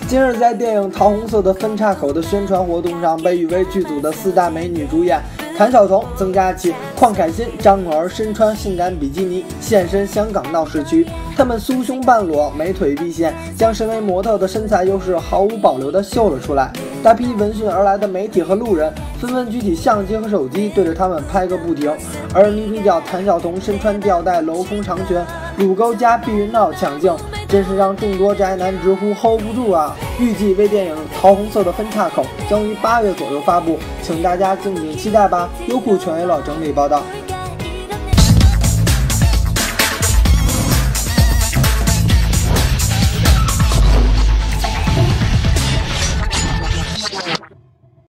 近日，在电影《桃红色的分岔口》的宣传活动上，被誉为剧组的4大美女主演谭晓彤、曾佳琪、邝凯欣、张允儿身穿性感比基尼现身香港闹市区，她们酥胸半裸，美腿毕现，将身为模特的身材优势毫无保留地秀了出来。大批闻讯而来的媒体和路人纷纷举起相机和手机对着他们拍个不停，而女主角谭晓彤身穿吊带镂空长裙，乳沟加避孕套抢镜，真是让众多宅男直呼 hold 不住啊！预计微电影《桃红色的分岔口》将于8月左右发布，请大家敬请期待吧。优酷全娱乐整理报道。